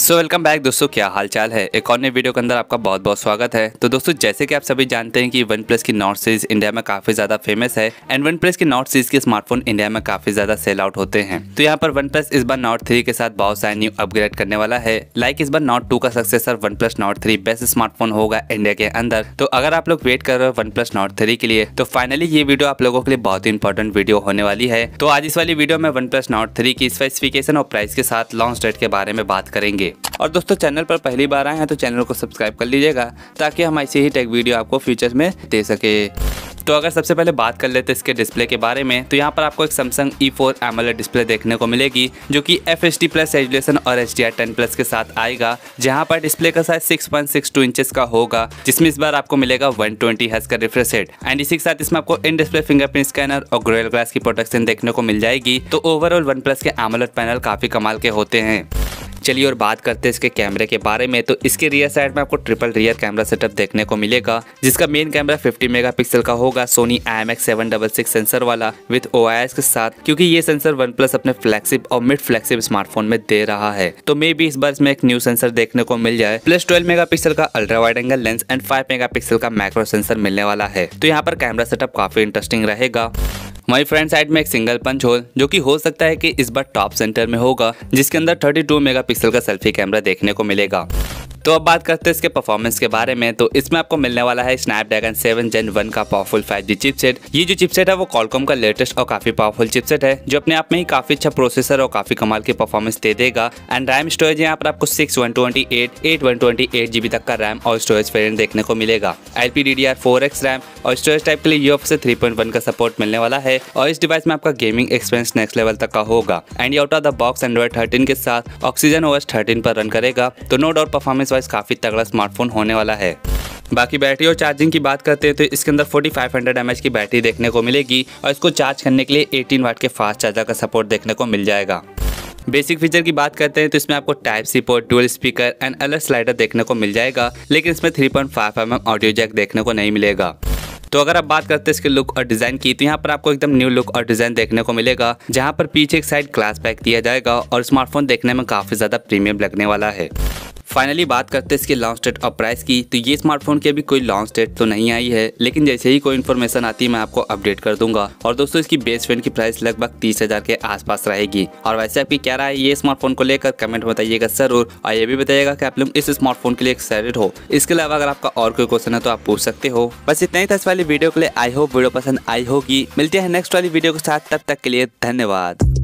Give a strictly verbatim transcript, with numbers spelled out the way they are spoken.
So welcome back दोस्तों, क्या हाल चाल है। एक और नई वीडियो के अंदर आपका बहुत बहुत स्वागत है। तो दोस्तों, जैसे कि आप सभी जानते हैं कि वन प्लस की नॉट सीरीज इंडिया में काफी ज्यादा फेमस है एंड वन प्लस की नॉट सीरीज के स्मार्टफोन इंडिया में काफी ज्यादा सेल आउट होते हैं। तो यहाँ पर वन प्लस इस बार नॉट थ्री के साथ बहुत सारे न्यू अपग्रेड करने वाला है। लाइक इस बार नॉट टू का successor OnePlus Nord three best smartphone होगा इंडिया के अंदर। तो अगर आप लोग वेट कर रहे हो वन प्लस नॉट थ्री के लिए, तो फाइनली ये वीडियो आप लोगों के लिए बहुत ही इंपॉर्टेंट वीडियो होने वाली है। तो आज इस वाली वीडियो में वन प्लस नॉट थ्री की स्पेसिफिकेशन और प्राइस के साथ लॉन्च डेट के बारे में बात करेंगे। और दोस्तों, चैनल पर पहली बार आए हैं तो चैनल को सब्सक्राइब कर लीजिएगा ताकि हम ऐसे ही टेक वीडियो आपको फ्यूचर में दे सके। तो अगर सबसे पहले बात कर लेते हैं इसके डिस्प्ले के बारे में, तो यहाँ पर आपको एक Samsung E four AMOLED display देखने को मिलेगी जो कि F H D plus resolution और H D R ten plus के साथ आएगा। जहाँ पर डिस्प्ले का size six point six two inches का होगा, जिसमें इस बार आपको मिलेगा वन ट्वेंटी हर्ट्ज का रिफ्रेश रेट एंड इसी के साथ इसमें आपको इन डिस्प्ले फिंगरप्रिंट स्कैनर और गोरिल्ला ग्लास की प्रोटेक्शन देखने को मिल जाएगी। तो ओवरऑल वन प्लस के एमोलेड पैनल काफी कमाल के होते हैं। चलिए और बात करते हैं इसके कैमरे के बारे में। तो इसके रियर साइड में आपको ट्रिपल रियर कैमरा सेटअप देखने को मिलेगा, जिसका मेन कैमरा फिफ्टी मेगापिक्सल का होगा Sony I M X seven six six sensor वाला विद ओ आई एस के साथ, क्योंकि ये सेंसर वन प्लस अपने फ्लैगशिप और मिड फ्लैगशिप स्मार्टफोन में दे रहा है। तो मे बी इस बार इसमें एक न्यू सेंसर देखने को मिल जाए। प्लस ट्वेल्व मेगापिक्सल का ultra wide angle lens and five megapixel का मैक्रो सेंसर मिलने वाला है। तो यहाँ पर कैमरा सेटअप काफी इंटरेस्टिंग रहेगा। वहीं फ्रंट साइड में एक सिंगल पंच होल जो कि हो सकता है कि इस बार टॉप सेंटर में होगा, जिसके अंदर थर्टी टू मेगापिक्सल का सेल्फी कैमरा देखने को मिलेगा। तो अब बात करते हैं इसके परफॉर्मेंस के बारे में। तो इसमें आपको मिलने वाला है स्नैपड्रैगन सेवन जेन वन का पावरफुल फाइव जी चिपसेट। ये जो चिपसेट है वो क्वालकॉम का लेटेस्ट और काफी पावरफुल चिपसेट है, जो अपने आप में ही काफी अच्छा प्रोसेसर और काफी कमाल की परफॉर्मेंस दे देगा। एंड रैम स्टोरेज यहाँ पर आपको six one twenty eight eight one twenty eight GB तक का रैम और स्टोरेज वेरिएंट देखने को मिलेगा। L P D D R four X RAM और स्टोरेज टाइप के लिए यूएफएस से थ्री पॉइंट वन का सपोर्ट मिलने वाला है और इस डिवाइस में आपका गेमिंग एक्सपीरियंस नेक्स्ट लेवल तक का होगा। एंड ये out of the box Android thirteen के साथ ऑक्सीजन ओएस थर्टीन पर रन करेगा। तो नो डाउट परफॉर्मेंस वाइज काफी तगड़ा स्मार्टफोन होने वाला है। बाकी बैटरी और चार्जिंग की बात करते हैं तो इसके अंदर forty five hundred M H की बैटरी देखने को मिलेगी और इसको चार्ज करने के लिए एटीन वाट के फास्ट चार्जर का सपोर्ट देखने को मिल जाएगा। बेसिक फीचर की बात करते हैं तो इसमें आपको type C port, dual speaker and alert slider देखने को मिल जाएगा, लेकिन इसमें three point five M M audio jack देखने को नहीं मिलेगा। तो अगर आप बात करते हैं इसके लुक और डिजाइन की, तो यहाँ पर आपको एकदम न्यू लुक और डिजाइन देखने को मिलेगा, जहाँ पर पीछे एक साइड ग्लास बैक दिया जाएगा और स्मार्टफोन देखने में काफी ज्यादा प्रीमियम लगने वाला है। फाइनली बात करते हैं इसके लॉन्च डेट और प्राइस की। तो ये स्मार्टफोन की अभी कोई लॉन्च डेट तो नहीं आई है, लेकिन जैसे ही कोई इन्फॉर्मेशन आती है मैं आपको अपडेट कर दूंगा। और दोस्तों, इसकी बेस वेरिएंट की प्राइस लगभग तीस हजार के आसपास रहेगी। और वैसे आपकी क्या राय है ये स्मार्टफोन को लेकर, कमेंट बताइएगा जरूर। और ये भी बताइएगा कि आप लोग इस स्मार्टफोन के लिए एक्साइटेड हो। इसके अलावा अगर आपका और कोई क्वेश्चन है तो आप पूछ सकते हो। बस इतना ही था इस वाली वीडियो के लिए। आई होप वीडियो पसंद आई होगी। मिलते हैं नेक्स्ट वाली वीडियो के साथ, तब तक के लिए धन्यवाद।